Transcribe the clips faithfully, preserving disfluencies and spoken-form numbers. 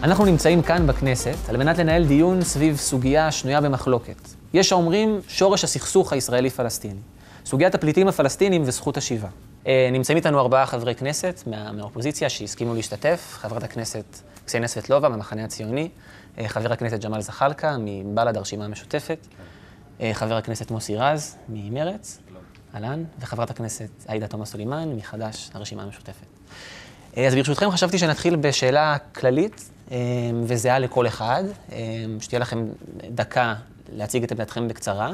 אנחנו נמצאים כאן בכנסת על מנת לנהל דיון סביב סוגיה שנויה במחלוקת. יש האומרים שורש הסכסוך הישראלי-פלסטיני. סוגיית הפליטים הפלסטינים וזכות השיבה. נמצאים איתנו ארבעה חברי כנסת מה, מהאופוזיציה שהסכימו להשתתף. חברת הכנסת קסניה סבטלובה מהמחנה הציוני, חבר הכנסת ג'מאל זחאלקה מבל"ד הרשימה המשותפת, חבר הכנסת מוסי רז ממרץ, אלן, וחברת הכנסת עאידה תומא סלימאן מחד"ש הרשימה המשותפת. אז ברשותכם חשבתי שנתחיל בשאלה כללית וזהה לכל אחד, שתהיה לכם דקה להציג את עמדתכם בקצרה.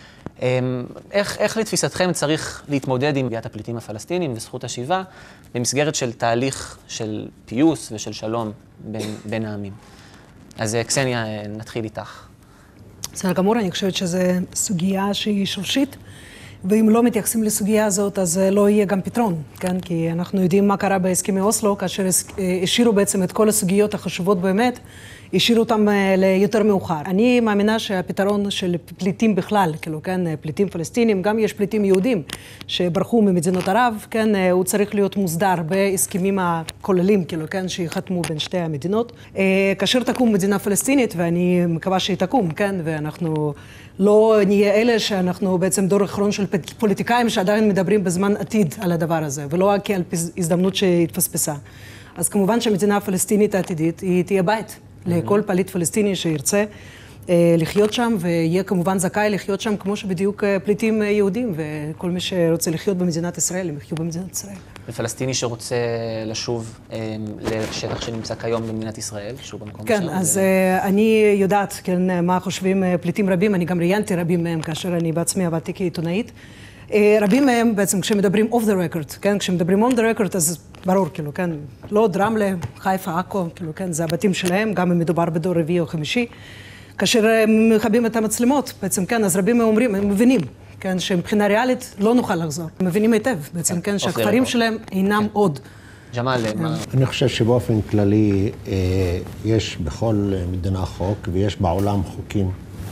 איך, איך לתפיסתכם צריך להתמודד עם סוגיית הפליטים הפלסטינים וזכות השיבה במסגרת של תהליך של פיוס ושל שלום בין, בין העמים? אז קסניה, נתחיל איתך. בסדר גמור, אני חושבת שזו סוגיה שהיא שורשית, ואם לא מתייחסים לסוגיה הזאת, אז לא יהיה גם פתרון, כן? כי אנחנו יודעים מה קרה בהסכמי אוסלו, כאשר השאירו בעצם את כל הסוגיות החשובות באמת, השאירו אותם ליותר מאוחר. אני מאמינה שהפתרון של פליטים בכלל, כאילו, כן, פליטים פלסטינים, גם יש פליטים יהודים שברחו ממדינות ערב, כן, הוא צריך להיות מוסדר בהסכמים הכוללים, כאילו, כן, שיחתמו בין שתי המדינות. כאשר תקום מדינה פלסטינית, ואני מקווה שהיא תקום, כן, ואנחנו לא נהיה אלה שאנחנו בעצם דור אחרון של פוליטיקאים שעדיין מדברים בזמן עתיד על הדבר הזה, ולא כעל הזדמנות שהתפספסה. אז כמובן שהמדינה הפלסטינית העתידית היא תהיה בית לכל פליט פלסטיני שירצה לחיות שם, ויהיה כמובן זכאי לחיות שם כמו שבדיוק פליטים יהודים, וכל מי שרוצה לחיות במדינת ישראל, הם יחיו במדינת ישראל. ופלסטיני שרוצה לשוב לשטח שנמצא כיום במדינת ישראל, שוב במקום כן, שם. אז זה... אני יודעת, כן, מה חושבים פליטים רבים, אני גם ראיינתי רבים מהם כאשר אני בעצמי עבדתי כעיתונאית. רבים מהם בעצם כשמדברים off the record, כן, כשמדברים on the record אז ברור, כאילו, כן, לא דרמלה, חיפה, עכו, כאילו, כן, זה הבתים שלהם, גם אם מדובר בדור רביעי או חמישי. כאשר הם מכבים את המצלמות, בעצם, כן, אז רבים אומרים, הם מבינים, כן, שמבחינה ריאלית לא נוכל לחזור. הם מבינים היטב, בעצם, כן, שהכפרים שלהם אינם עוד. ג'מאל, מה... אני חושב שבאופן כללי יש בכל מדינה חוק ויש בעולם חוקים.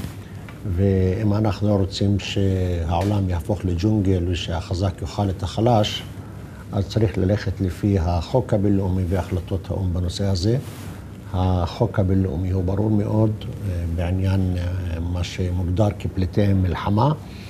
ואם אנחנו לא רוצים שהעולם יהפוך לג'ונגל ושהחזק יאכל את החלש, אז צריך ללכת לפי החוק הבינלאומי והחלטות האו"ם בנושא הזה. החוק הבינלאומי הוא ברור מאוד בעניין מה שמוגדר כפליטי מלחמה,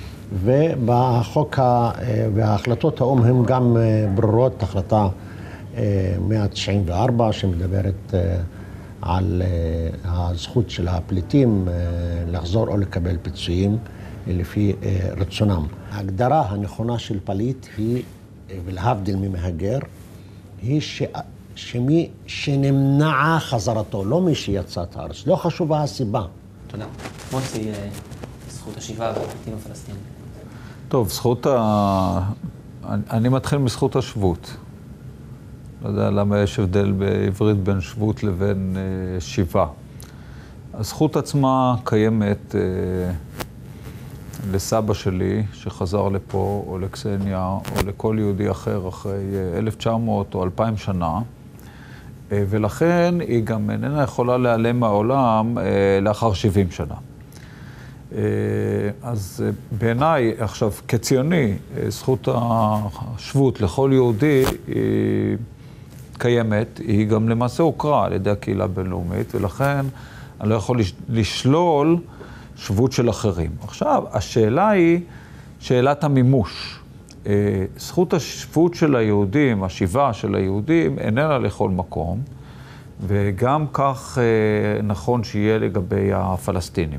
ובחוק והחלטות האו"ם הם גם ברורות. החלטה מאה תשעים וארבע שמדברת על הזכות של הפליטים לחזור או לקבל פיצויים לפי רצונם. ההגדרה הנכונה של פליט היא, ולהבדיל ממהגר, היא ש... שמי שנמנעה חזרתו, לא מי שיצא את הארץ. לא חשובה הסיבה. תודה. מוצי, זכות השיבה והפליטים הפלסטינים. טוב, זכות ה... אני מתחיל מזכות השבות. לא יודע למה יש הבדל בעברית בין שבות לבין אה, שיבה. הזכות עצמה קיימת אה, לסבא שלי שחזר לפה, או לקסניה, או לכל יהודי אחר אחרי אה, אלף תשע מאות או אלפיים שנה, אה, ולכן היא גם איננה יכולה להיעלם מהעולם אה, לאחר שבעים שנה. אה, אז אה, בעיניי, עכשיו, כציוני, אה, זכות השבות לכל יהודי היא... קיימת, היא גם למעשה הוכרה על ידי הקהילה הבינלאומית, ולכן אני לא יכול לשלול שבות של אחרים. עכשיו, השאלה היא שאלת המימוש. זכות השבות של היהודים, השיבה של היהודים, איננה לכל מקום, וגם כך נכון שיהיה לגבי הפלסטינים.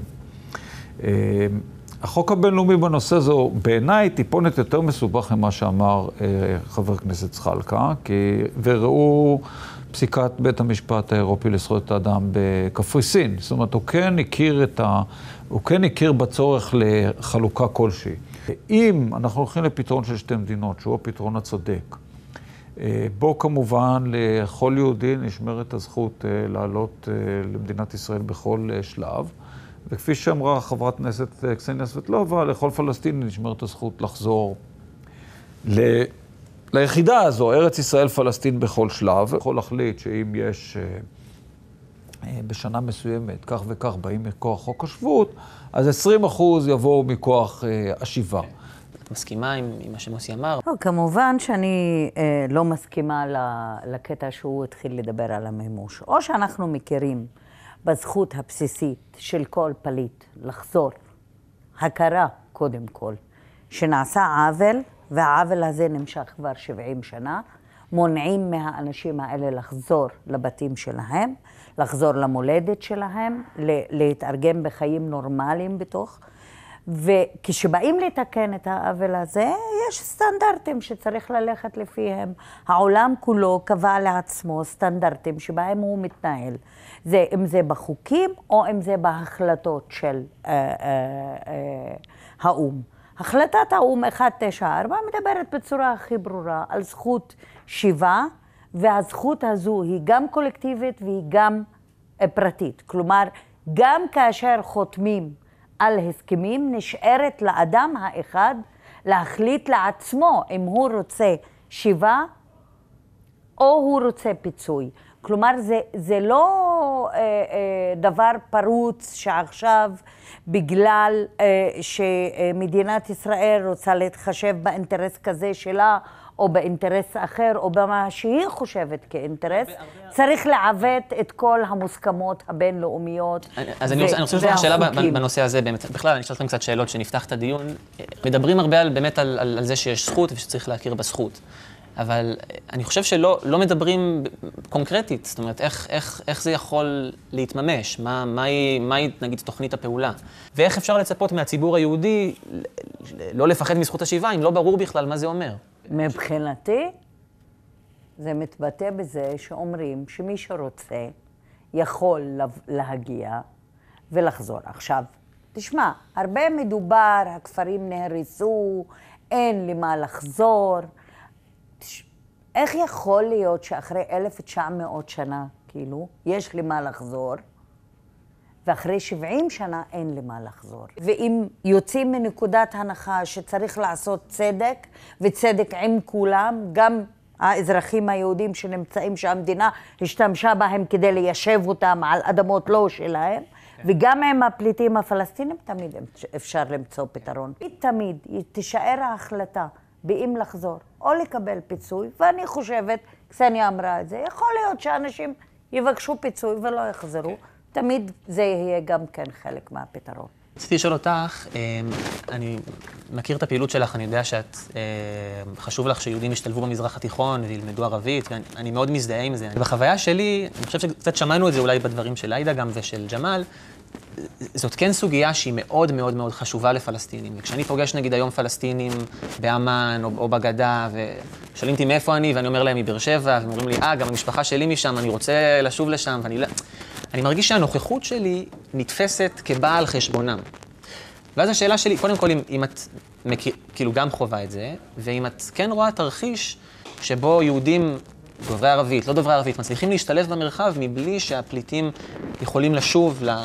החוק הבינלאומי בנושא זו, בעיניי, טיפונת יותר מסובך ממה שאמר אה, חבר הכנסת זחאלקה, כי, וראו פסיקת בית המשפט האירופי לזכויות האדם בקפריסין. זאת אומרת, הוא כן הכיר את ה... הוא כן הכיר בצורך לחלוקה כלשהי. אם אנחנו הולכים לפתרון של שתי מדינות, שהוא הפתרון הצודק, אה, בו כמובן לכל יהודי נשמרת הזכות אה, לעלות אה, למדינת ישראל בכל אה, שלב, וכפי שאמרה חברת כנסת קסניה סבטלובה, לכל פלסטיני נשמרת הזכות לחזור ל... ליחידה הזו, ארץ ישראל פלסטין בכל שלב. יכול להחליט שאם יש בשנה מסוימת כך וכך באים מכוח חוק השבות, אז עשרים אחוז יבואו מכוח השיבה. את מסכימה עם, עם מה שמוסי אמר? לא, כמובן שאני אה, לא מסכימה לקטע שהוא התחיל לדבר על המימוש. או שאנחנו מכירים בזכות הבסיסית של כל פליט לחזור, הכרה קודם כל, שנעשה עוול, והעוול הזה נמשך כבר שבעים שנה, מונעים מהאנשים האלה לחזור לבתים שלהם, לחזור למולדת שלהם, להתארגן בחיים נורמליים בתוך. וכשבאים לתקן את העוול הזה, יש סטנדרטים שצריך ללכת לפיהם. העולם כולו קבע לעצמו סטנדרטים שבהם הוא מתנהל. זה, אם זה בחוקים או אם זה בהחלטות של אה, אה, אה, האום. החלטת האום אחת תשע ארבע מדברת בצורה הכי ברורה על זכות שיבה, והזכות הזו היא גם קולקטיבית והיא גם פרטית. כלומר, גם כאשר חותמים על הסכמים, נשארת לאדם האחד להחליט לעצמו אם הוא רוצה שיבה או הוא רוצה פיצוי. כלומר, זה, זה לא אה, אה, דבר פרוץ שעכשיו בגלל אה, שמדינת ישראל רוצה להתחשב באינטרס כזה שלה, או באינטרס אחר, או במה שהיא חושבת כאינטרס, צריך לעוות את כל המוסכמות הבינלאומיות והחוקים. אז אני רוצה לשאול שאלה בנושא הזה, באמת, בכלל, אני אשאל לכם קצת שאלות שנפתח את הדיון. מדברים הרבה באמת על זה שיש זכות ושצריך להכיר בזכות. אבל אני חושב שלא לא מדברים קונקרטית, זאת אומרת, איך, איך, איך זה יכול להתממש, מה, מהי, מהי, נגיד, תוכנית הפעולה, ואיך אפשר לצפות מהציבור היהודי לא לפחד מזכות השיבה, אם לא ברור בכלל מה זה אומר. מבחינתי, זה מתבטא בזה שאומרים שמי שרוצה יכול להגיע ולחזור. עכשיו, תשמע, הרבה מדובר, הכפרים נהרסו, אין למה לחזור. איך יכול להיות שאחרי אלף ותשע מאות שנה, כאילו, יש למה לחזור, ואחרי שבעים שנה אין למה לחזור? ואם יוצאים מנקודת הנחה שצריך לעשות צדק, וצדק עם כולם, גם האזרחים היהודים שנמצאים שהמדינה השתמשה בהם כדי ליישב אותם על אדמות לא שלהם, וגם עם הפליטים הפלסטינים, תמיד אפשר למצוא פתרון. תמיד תישאר ההחלטה באם לחזור או לקבל פיצוי, ואני חושבת, קסניה אמרה את זה, יכול להיות שאנשים יבקשו פיצוי ולא יחזרו, תמיד זה יהיה גם כן חלק מהפתרון. רציתי לשאול אותך, אני מכיר את הפעילות שלך, אני יודע שאת, חשוב לך שיהודים ישתלבו במזרח התיכון וילמדו ערבית, ואני מאוד מזדהה עם זה. בחוויה שלי, אני חושב שקצת שמענו את זה אולי בדברים של עאידה גם ושל ג'מאל, זאת כן סוגיה שהיא מאוד מאוד מאוד חשובה לפלסטינים. וכשאני פוגש נגיד היום פלסטינים באמן או, או בגדה, ושואלים אותי מאיפה אני, ואני אומר להם מבאר שבע, והם אומרים לי, אה, גם המשפחה שלי משם, אני רוצה לשוב לשם, ואני לא... אני מרגיש שהנוכחות שלי נתפסת כבעל חשבונם. ואז השאלה שלי, קודם כל, אם, אם את מכיר, כאילו גם חובה את זה, ואם את כן רואה תרחיש שבו יהודים דוברי ערבית, לא דוברי ערבית, מצליחים להשתלב במרחב מבלי שהפליטים יכולים לשוב ל...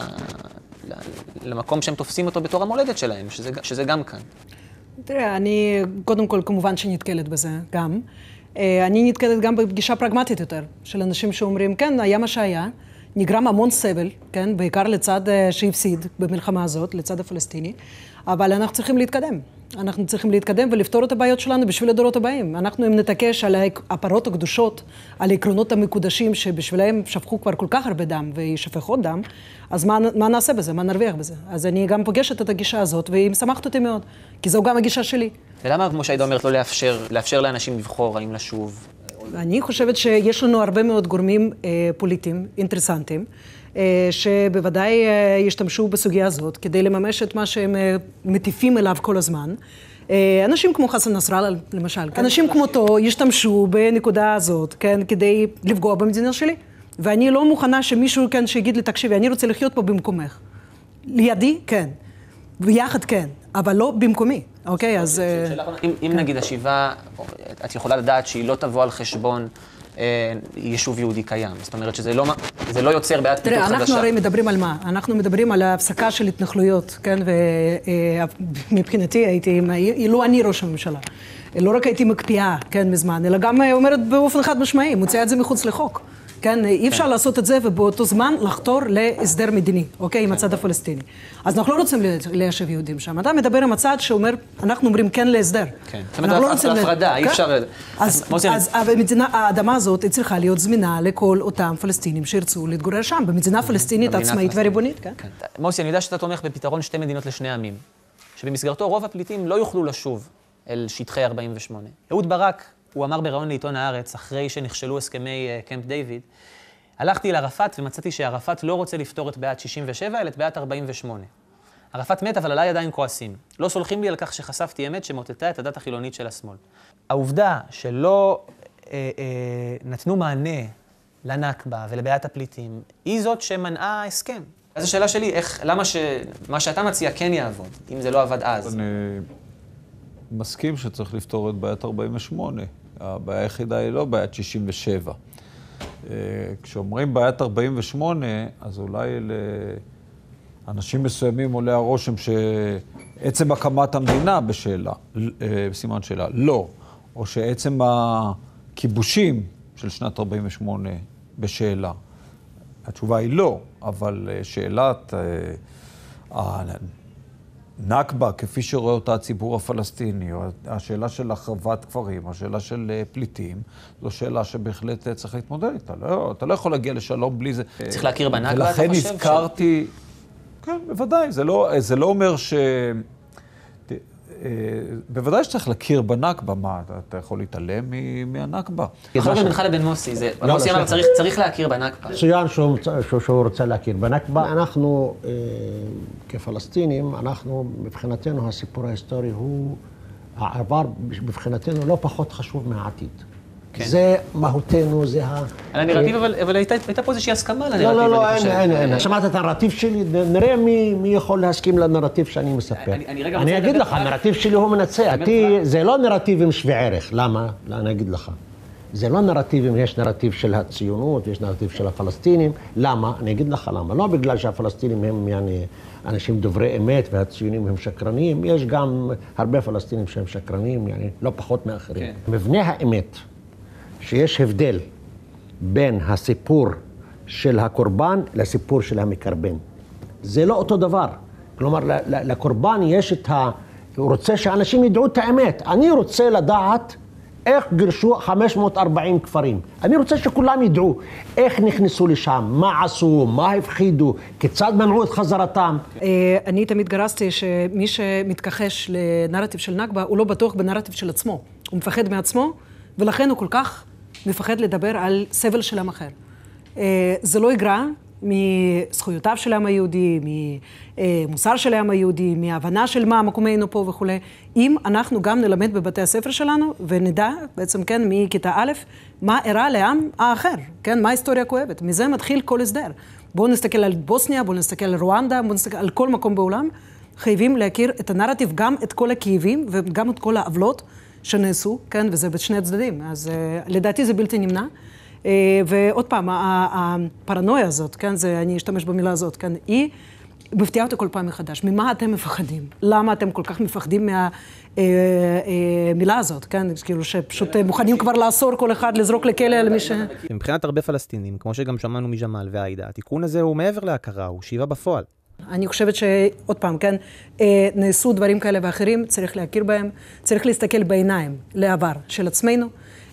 למקום שהם תופסים אותו בתור המולדת שלהם, שזה, שזה גם כאן. תראה, אני קודם כל כמובן שנתקלת בזה גם. אני נתקלת גם בפגישה פרגמטית יותר, של אנשים שאומרים, כן, היה מה שהיה, נגרם המון סבל, כן, בעיקר לצד שהפסיד במלחמה הזאת, לצד הפלסטיני, אבל אנחנו צריכים להתקדם. אנחנו צריכים להתקדם ולפתור את הבעיות שלנו בשביל הדורות הבאים. אנחנו אם נתעקש על הפרות הקדושות, על העקרונות המקודשים שבשבילם שפכו כבר כל כך הרבה דם וישפך עוד דם, אז מה, מה נעשה בזה? מה נרוויח בזה? אז אני גם פוגשת את הגישה הזאת, והיא משמחת אותי מאוד, כי זו גם הגישה שלי. ולמה, כמו שהעידה אומרת, לא לאפשר, לאפשר לאנשים לבחור האם לשוב? אני חושבת שיש לנו הרבה מאוד גורמים אה, פוליטיים, אינטרסנטיים, אה, שבוודאי אה, ישתמשו בסוגיה הזאת, כדי לממש את מה שהם אה, מטיפים אליו כל הזמן. אה, אנשים כמו חסן נסראללה, למשל, כן? אנשים כמותו ישתמשו בנקודה הזאת, כן, כדי לפגוע במדינה שלי. ואני לא מוכנה שמישהו, כן, שיגיד לי, תקשיבי, אני רוצה לחיות פה במקומך. לידי, כן. ויחד, כן. אבל לא במקומי, אוקיי? אז... אם נגיד השיבה, את יכולה לדעת שהיא לא תבוא על חשבון יישוב יהודי קיים. זאת אומרת שזה לא יוצר בעיית פיתוח חדשה. תראה, אנחנו הרי מדברים על מה? אנחנו מדברים על ההפסקה של התנחלויות, כן? ומבחינתי הייתי, אילו אני ראש הממשלה, לא רק הייתי מקפיאה, כן, מזמן, אלא גם אומרת באופן חד משמעי, מוציאה את זה מחוץ לחוק. כן, אי אפשר לעשות את זה ובאותו זמן לחתור להסדר מדיני, אוקיי, עם הצד הפלסטיני. אז אנחנו לא רוצים ליישב יהודים שם. אתה מדבר עם הצד שאומר, אנחנו אומרים כן להסדר. כן, זאת אומרת, הפרדה, אי אפשר... אז האדמה הזאת היא צריכה להיות זמינה לכל אותם פלסטינים שירצו להתגורר שם, במדינה פלסטינית עצמאית וריבונית, כן? מוסי, אני יודע שאתה תומך בפתרון שתי מדינות לשני עמים, שבמסגרתו רוב הפליטים לא יוכלו לשוב אל שטחי ארבעים ושמונה. אהוד ברק, הוא אמר בראיון לעיתון הארץ, אחרי שנכשלו הסכמי קמפ דיוויד, הלכתי לערפאת ומצאתי שערפאת לא רוצה לפתור את בעיית שישים ושבע, אלא את בעיית ארבעים ושמונה. ערפאת מת, אבל עליי עדיין כועסים. לא סולחים לי על כך שחשפתי אמת שמוטטה את הדת החילונית של השמאל. העובדה שלא אה, אה, נתנו מענה לנכבה ולבעיית הפליטים, היא זאת שמנעה הסכם. אז השאלה שלי, איך, למה שמה שאתה מציע כן יעבוד, אם זה לא עבד אז? אני מסכים שצריך לפתור את בעיית ארבעים ושמונה. הבעיה היחידה היא לא בעיית שישים ושבע. כשאומרים בעיית ארבעים ושמונה, אז אולי לאנשים מסוימים עולה הרושם שעצם הקמת המדינה בשאלה, בסימן שאלה, לא. או שעצם הכיבושים של שנת ארבעים ושמונה בשאלה. התשובה היא לא, אבל שאלת הנכבה, כפי שרואה אותה הציבור הפלסטיני, או השאלה של החרבת כפרים, השאלה של פליטים, זו שאלה שבהחלט צריך להתמודד איתה. לא, אתה לא יכול להגיע לשלום בלי זה. צריך להכיר בנכבה, אתה ולכן חושב? הזכרתי, ש... כן, בוודאי, זה לא, זה לא אומר ש... בוודאי שצריך להכיר בנכבה, מה, אתה יכול להתעלם מהנכבה? יכול להיות בינך לבין מוסי, מוסי אמר, צריך להכיר בנכבה. מצוין שהוא רוצה להכיר בנכבה. אנחנו כפלסטינים, אנחנו מבחינתנו הסיפור ההיסטורי הוא, העבר מבחינתנו לא פחות חשוב מהעתיד. זה מהותנו, זה ה... על הנרטיב, אבל הייתה פה איזושהי הסכמה על הנרטיב. לא, לא, לא, אין, אין. שמעת את הנרטיב שלי? נראה מי יכול להסכים לנרטיב שאני מספר. אני אגיד לך, הנרטיב שלי הוא מנצח. זה לא נרטיבים שווה ערך. למה? אני אגיד לך. זה לא נרטיבים, יש נרטיב של הציונות, יש נרטיב של הפלסטינים. למה? אני אגיד לך למה. לא בגלל שהפלסטינים הם אנשים דוברי אמת והציונים הם שקרנים. יש גם הרבה פלסטינים שהם שקרנים, לא פחות מאחרים. מבנה האמת. שיש הבדל בין הסיפור של הקורבן לסיפור של המקרבן. זה לא אותו דבר. כלומר, לקורבן יש את ה... הוא רוצה שאנשים ידעו את האמת. אני רוצה לדעת איך גירשו חמש מאות וארבעים כפרים. אני רוצה שכולם ידעו איך נכנסו לשם, מה עשו, מה הפחידו, כיצד מנעו את חזרתם. אני תמיד גרסתי שמי שמתכחש לנרטיב של נכבה, הוא לא בטוח בנרטיב של עצמו. הוא מפחד מעצמו, ולכן הוא כל כך מפחד לדבר על סבל של עם אחר. זה לא יגרע מזכויותיו של העם היהודי, ממוסר של העם היהודי, מהבנה של מה מקומנו פה וכו'. אם אנחנו גם נלמד בבתי הספר שלנו, ונדע בעצם כן מכיתה א', מה אירע לעם האחר, כן, מה ההיסטוריה כואבת. מזה מתחיל כל הסדר. בואו נסתכל על בוסניה, בואו נסתכל על רואנדה, בואו נסתכל על כל מקום בעולם. חייבים להכיר את הנרטיב, גם את כל הכאבים וגם את כל העוולות שנעשו, כן, וזה בשני הצדדים. אז uh, לדעתי זה בלתי נמנע. Uh, ועוד פעם, הפרנויה הזאת, כן, זה, אני אשתמש במילה הזאת, כן, היא מפתיעה אותה כל פעם מחדש. ממה אתם מפחדים? למה אתם כל כך מפחדים מהמילה הזאת, כן? כאילו שפשוט מוכנים כבר לאסור כל אחד לזרוק לכלא על מי ש... מבחינת הרבה פלסטינים, כמו שגם שמענו מג'מאל והעידה, התיקון הזה הוא מעבר להכרה, הוא שיבה בפועל. אני חושבת שעוד פעם, כן, נעשו דברים כאלה ואחרים, צריך להכיר בהם, צריך להסתכל בעיניים לעבר של עצמנו,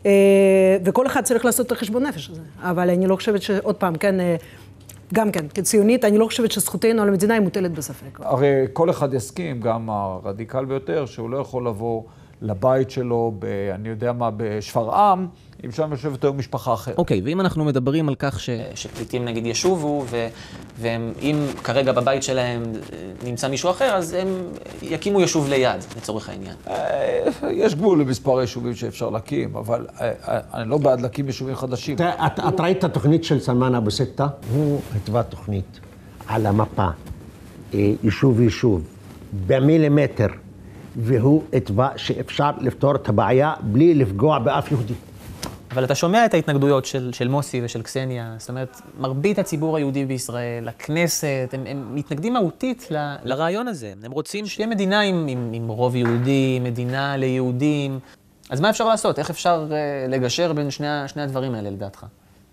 וכל אחד צריך לעשות את החשבון נפש הזה. אבל אני לא חושבת שעוד פעם, כן, גם כן, כציונית, אני לא חושבת שזכותנו על המדינה היא מוטלת בספק. הרי כל אחד יסכים, גם הרדיקל ביותר, שהוא לא יכול לבוא לבית שלו, ב, אני יודע מה, בשפרעם, אם שם יושבת היום משפחה אחרת. אוקיי, ואם אנחנו מדברים על כך ש... שפליטים נגיד ישובו, ו... והם, אם כרגע בבית שלהם נמצא מישהו אחר, אז הם יקימו ישוב ליד, לצורך העניין. יש גבול למספר יישובים שאפשר להקים, אבל אני לא בעד להקים יישובים חדשים. את ראית את התוכנית של סלמן אבו סטה? הוא התווה תוכנית על המפה, יישוב יישוב, במילימטר, והוא התווה שאפשר לפתור את הבעיה בלי לפגוע באף יהודי. אבל אתה שומע את ההתנגדויות של, של מוסי ושל קסניה, זאת אומרת, מרבית הציבור היהודי בישראל, הכנסת, הם, הם מתנגדים מהותית ל, לרעיון הזה. הם רוצים שיהיה מדינה עם, עם, עם רוב יהודי, מדינה ליהודים. אז מה אפשר לעשות? איך אפשר uh, לגשר בין שני, שני הדברים האלה, לדעתך?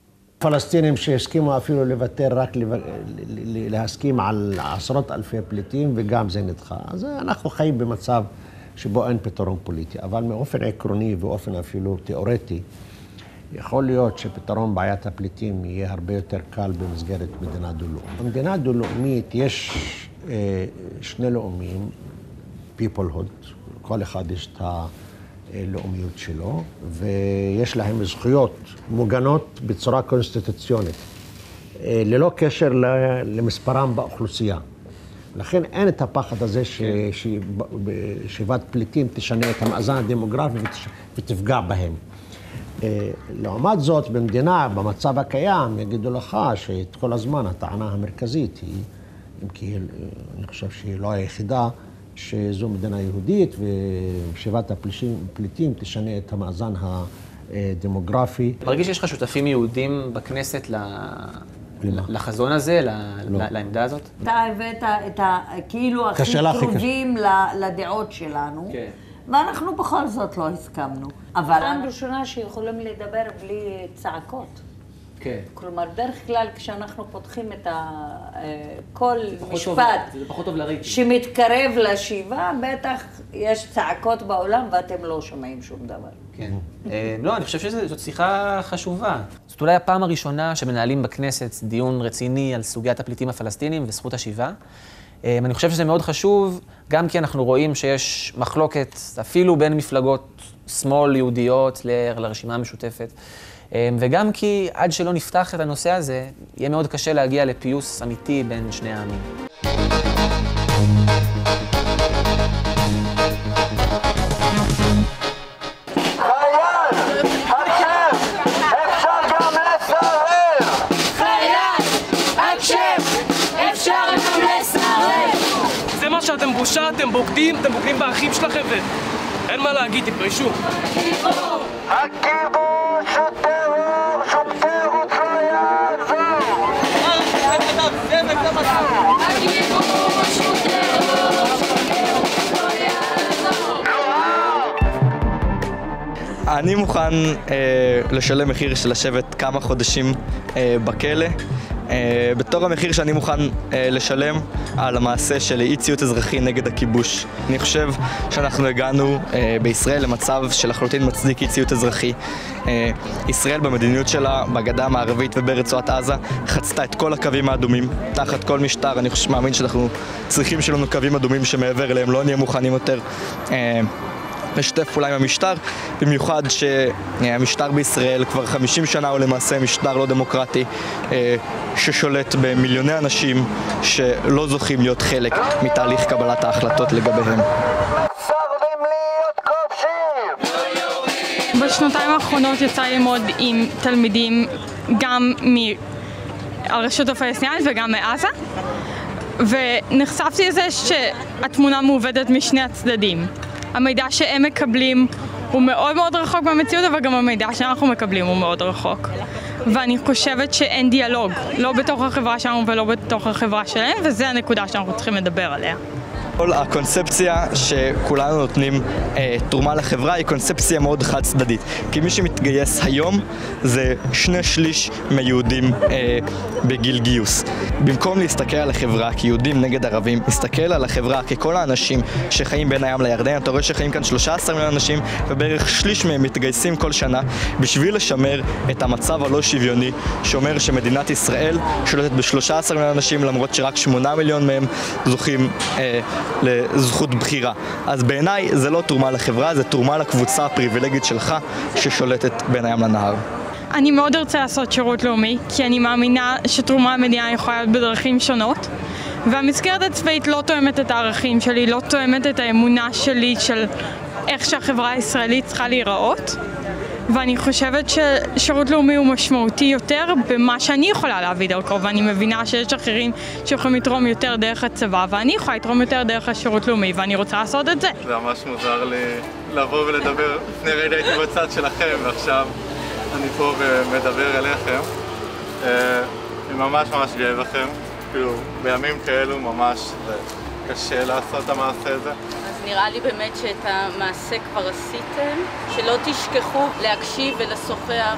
פלסטינים שהסכימו אפילו לוותר, רק להסכים על עשרות אלפי פליטים, וגם זה נדחה. אז אנחנו חיים במצב שבו אין פתרון פוליטי, אבל מאופן עקרוני ואופן אפילו תיאורטי, יכול להיות שפתרון בעיית הפליטים יהיה הרבה יותר קל במסגרת מדינה דו-לאומית. במדינה דו-לאומית יש אה, שני לאומים, peoplehood, כל אחד יש את הלאומיות שלו, ויש להם זכויות מוגנות בצורה קונסטיטוציונית, אה, ללא קשר למספרם באוכלוסייה. לכן אין את הפחד הזה ששיבת פליטים תשנה את המאזן הדמוגרפי ותפגע בהם. לעומת זאת, במדינה, במצב הקיים, יגידו לך שאת כל הזמן הטענה המרכזית היא, אם כי אני חושב שהיא לא היחידה, שזו מדינה יהודית ושיבת הפליטים תשנה את המאזן הדמוגרפי. מרגיש שיש לך שותפים יהודים בכנסת לחזון הזה, לעמדה הזאת? אתה הבאת את ה... כאילו הכי קרובים לדעות שלנו. ואנחנו בכל זאת לא הסכמנו. אבל פעם ראשונה שיכולים לדבר בלי צעקות. כן. כלומר, דרך כלל כשאנחנו פותחים את כל משפט שמתקרב לשיבה, בטח יש צעקות בעולם ואתם לא שומעים שום דבר. כן. לא, אני חושב שזאת שיחה חשובה. זאת אולי הפעם הראשונה שמנהלים בכנסת דיון רציני על סוגיית הפליטים הפלסטינים וזכות השיבה. אני חושב שזה מאוד חשוב, גם כי אנחנו רואים שיש מחלוקת אפילו בין מפלגות שמאל יהודיות לרשימה המשותפת, וגם כי עד שלא נפתח את הנושא הזה, יהיה מאוד קשה להגיע לפיוס אמיתי בין שני העמים. שאתם בושה, אתם בוגדים, אתם בוגדים באחים שלכם ואין מה להגיד, תתביישו. הכיבוש הוא טרור, שום טרור לא יעזור. הכיבוש הוא טרור, שום טרור לא יעזור. אני מוכן אה, לשלם מחיר של לשבת כמה חודשים אה, בכלא. Uh, בתור המחיר שאני מוכן uh, לשלם על המעשה של אי ציות אזרחי נגד הכיבוש. אני חושב שאנחנו הגענו uh, בישראל למצב שלחלוטין מצדיק אי ציות אזרחי. Uh, ישראל במדיניות שלה, בגדה המערבית וברצועת עזה, חצתה את כל הקווים האדומים. תחת כל משטר, אני חושב, מאמין שאנחנו צריכים שיהיו לנו קווים אדומים שמעבר אליהם לא נהיה מוכנים יותר uh, לשתף פעולה עם המשטר, במיוחד שהמשטר בישראל כבר חמישים שנה הוא למעשה משטר לא דמוקרטי ששולט במיליוני אנשים שלא זוכים להיות חלק מתהליך קבלת ההחלטות לגביהם. בשנתיים האחרונות יצא ללמוד עם תלמידים גם מהרשות הפלסטינית וגם מעזה, ונחשפתי לזה שהתמונה מעובדת משני הצדדים. המידע שהם מקבלים הוא מאוד מאוד רחוק מהמציאות, אבל גם המידע שאנחנו מקבלים הוא מאוד רחוק. ואני חושבת שאין דיאלוג, לא בתוך החברה שלנו ולא בתוך החברה שלהם, וזו הנקודה שאנחנו צריכים לדבר עליה. כל הקונספציה שכולנו נותנים אה, תרומה לחברה היא קונספציה מאוד חד צדדית. כי מי שמתגייס היום זה שני שליש מיהודים אה, בגיל גיוס. במקום להסתכל על החברה כיהודים נגד ערבים, להסתכל על החברה ככל האנשים שחיים בין הים לירדן. אתה רואה שחיים כאן שלושה עשר מיליון אנשים ובערך שליש מהם מתגייסים כל שנה בשביל לשמר את המצב הלא שוויוני שאומר שמדינת ישראל שולטת ב-שלושה עשר מיליון אנשים למרות שרק שמונה מיליון מהם זוכים אה, לזכות בחירה. אז בעיניי זה לא תרומה לחברה, זה תרומה לקבוצה הפריבילגית שלך ששולטת בין הים לנהר. אני מאוד ארצה לעשות שירות לאומי, כי אני מאמינה שתרומה למדינה יכולה להיות בדרכים שונות, והמסגרת הצבאית לא תואמת את הערכים שלי, לא תואמת את האמונה שלי של איך שהחברה הישראלית צריכה להיראות. ואני חושבת ששירות לאומי הוא משמעותי יותר במה שאני יכולה להביא דרכו, ואני מבינה שיש אחרים שיכולים לתרום יותר דרך הצבא, ואני יכולה לתרום יותר דרך השירות לאומי, ואני רוצה לעשות את זה. זה ממש מוזר לי לבוא ולדבר. לפני רגע הייתי בצד שלכם, ועכשיו אני פה ומדבר אליכם. אני ממש ממש גאה בכם. כאילו, בימים כאלו ממש זה קשה לעשות את המעשה הזה. נראה לי באמת שאת המעשה כבר עשיתם, שלא תשכחו להקשיב ולשוחח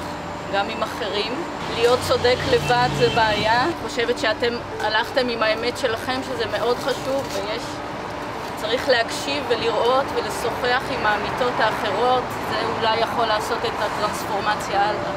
גם עם אחרים. להיות צודק לבד זה בעיה. אני חושבת שאתם הלכתם עם האמת שלכם, שזה מאוד חשוב, ויש... צריך להקשיב ולראות ולשוחח עם האמיתות האחרות. זה אולי יכול לעשות את הטרנספורמציה הלאה.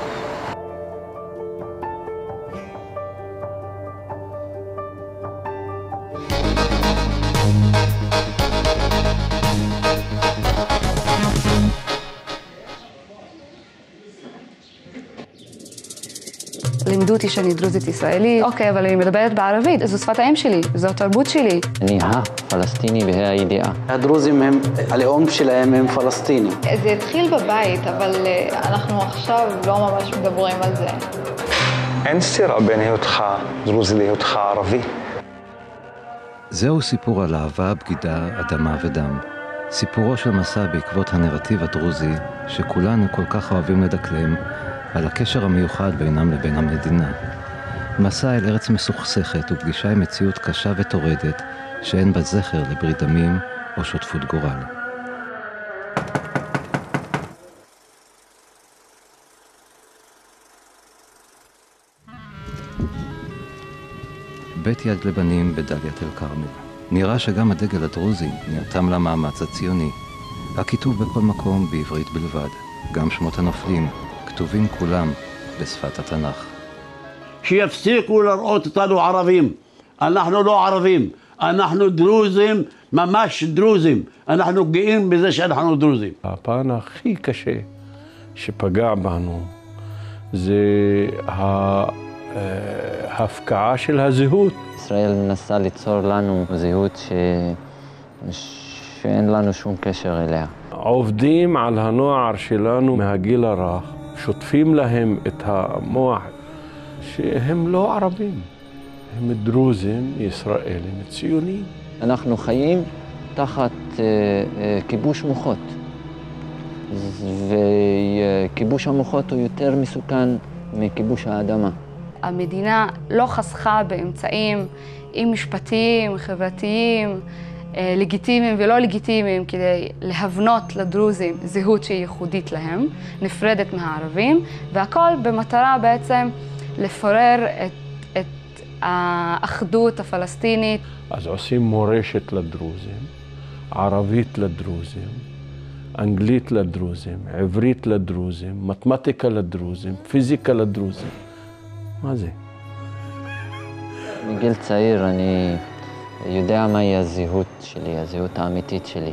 לימדו אותי שאני דרוזית ישראלית. אוקיי, אבל אני מדברת בערבית, זו שפת האם שלי, זו התרבות שלי. אני הפלסטיני בה"א הידיעה. הדרוזים הם, הלאום שלהם הם פלסטינים. זה התחיל בבית, אבל אנחנו עכשיו לא ממש מדברים על זה. אין סתירה בין היותך דרוזי להיותך ערבי. זהו סיפור על אהבה, בגידה, אדמה ודם. סיפורו של מסע בעקבות הנרטיב הדרוזי, שכולנו כל כך אוהבים לדקלם, על הקשר המיוחד בינם לבין המדינה. מסע אל ארץ מסוכסכת ופגישה עם מציאות קשה וטורדת, שאין בה זכר לברית דמים או שותפות גורל. בית יד לבנים בדליית אל כרמל. נראה שגם הדגל הדרוזי נרתם למאמץ הציוני. הכיתוב בכל מקום בעברית בלבד, גם שמות הנופלים, כתובים כולם בשפת התנ"ך. שיפסיקו לראות אותנו ערבים. אנחנו לא ערבים, אנחנו דרוזים, ממש דרוזים. אנחנו גאים בזה שאנחנו דרוזים. הפן הכי קשה שפגע בנו זה ההפקעה של הזהות. ישראל מנסה ליצור לנו זהות ש... שאין לנו שום קשר אליה. עובדים על הנוער שלנו מהגיל הרך, שוטפים להם את המוח שהם לא ערבים, הם דרוזים, ישראלים, ציונים. אנחנו חיים תחת uh, uh, כיבוש מוחות, וכיבוש המוחות הוא יותר מסוכן מכיבוש האדמה. המדינה לא חסכה באמצעים משפטיים, חברתיים, לגיטימיים ולא לגיטימיים כדי להבנות לדרוזים זהות שהיא ייחודית להם, נפרדת מהערבים, והכל במטרה בעצם לפורר את, את האחדות הפלסטינית. אז עושים מורשת לדרוזים, ערבית לדרוזים, אנגלית לדרוזים, עברית לדרוזים, מתמטיקה לדרוזים, פיזיקה לדרוזים. מה זה? מגיל צעיר אני יודע מהי הזהות שלי, הזהות האמיתית שלי,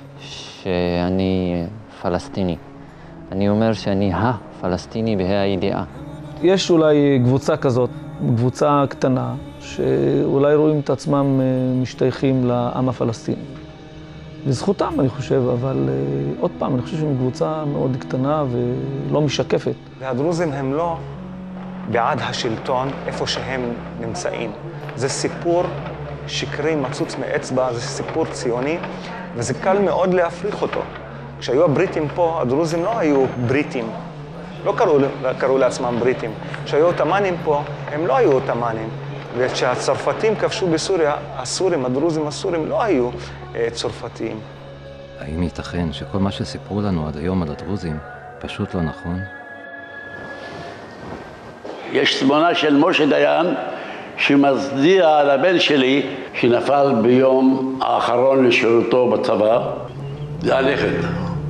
שאני פלסטיני. אני אומר שאני הפלסטיני בה"א הידיעה. יש אולי קבוצה כזאת, קבוצה קטנה, שאולי רואים את עצמם משתייכים לעם הפלסטיני. לזכותם, אני חושב, אבל עוד פעם, אני חושב שהם קבוצה מאוד קטנה ולא משקפת. והדרוזים הם לא בעד השלטון איפה שהם נמצאים. זה סיפור שקרי מצוץ מאצבע, זה סיפור ציוני, וזה קל מאוד להפריך אותו. כשהיו הבריטים פה, הדרוזים לא היו בריטים, לא קראו, קראו לעצמם בריטים. כשהיו אותמנים פה, הם לא היו אותמנים. וכשהצרפתים כבשו בסוריה, הסורים, הדרוזים הסורים לא היו אה, צרפתיים. האם ייתכן שכל מה שסיפרו לנו עד היום על הדרוזים פשוט לא נכון? יש תמונה של משה דיין שמצדיע לבן שלי שנפל ביום האחרון לשירותו בצבא. זה הנכד.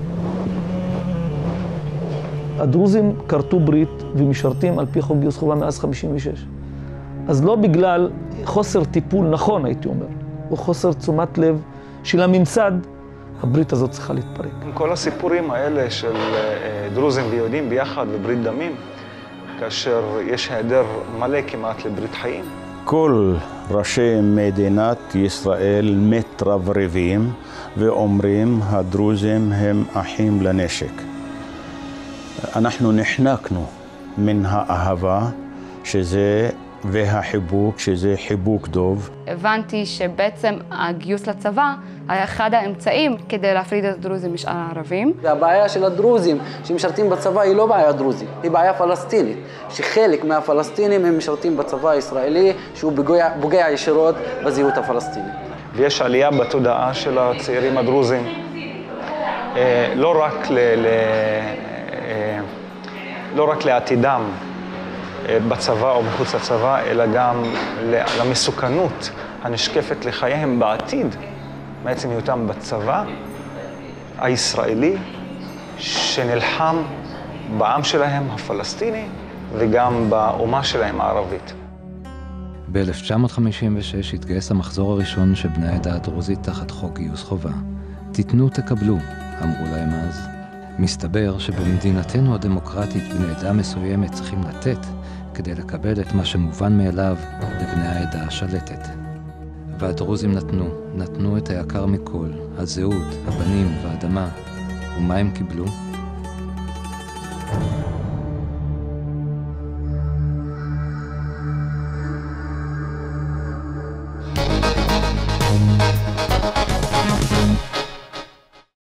הדרוזים כרתו ברית ומשרתים על פי חוק גיוס חובה מאז חמישים ושש. אז לא בגלל חוסר טיפול נכון, הייתי אומר, או חוסר תשומת לב של הממסד, הברית הזאת צריכה להתפרק. כל הסיפורים האלה של דרוזים ויהודים ביחד וברית דמים, כאשר יש היעדר מלא כמעט לברית חיים. כל ראשי מדינת ישראל מתרברבים ואומרים הדרוזים הם אחים לנשק. אנחנו נחנקנו מן האהבה שזה והחיבוק שזה חיבוק דוב. הבנתי שבעצם הגיוס לצבא היה אחד האמצעים כדי להפריד את הדרוזים משאר הערבים. והבעיה של הדרוזים שמשרתים בצבא היא לא בעיה דרוזית, היא בעיה פלסטינית. שחלק מהפלסטינים הם משרתים בצבא הישראלי שהוא פוגע, פוגע ישירות בזהות הפלסטינית. ויש עלייה בתודעה של הצעירים הדרוזים, לא רק ל... ל לא רק לעתידם בצבא או מחוץ לצבא, אלא גם למסוכנות הנשקפת לחייהם בעתיד, בעצם היותם בצבא הישראלי שנלחם בעם שלהם הפלסטיני וגם באומה שלהם הערבית. ב-אלף תשע מאות חמישים ושש התגייס המחזור הראשון של בני העדה הדרוזית תחת חוק גיוס חובה. תיתנו תקבלו, אמרו להם אז. מסתבר שבמדינתנו הדמוקרטית בני עדה מסוימת צריכים לתת כדי לקבל את מה שמובן מאליו לבני העדה השלטת. והדרוזים נתנו, נתנו את היקר מכל, הזהות, הבנים והאדמה. ומה הם קיבלו?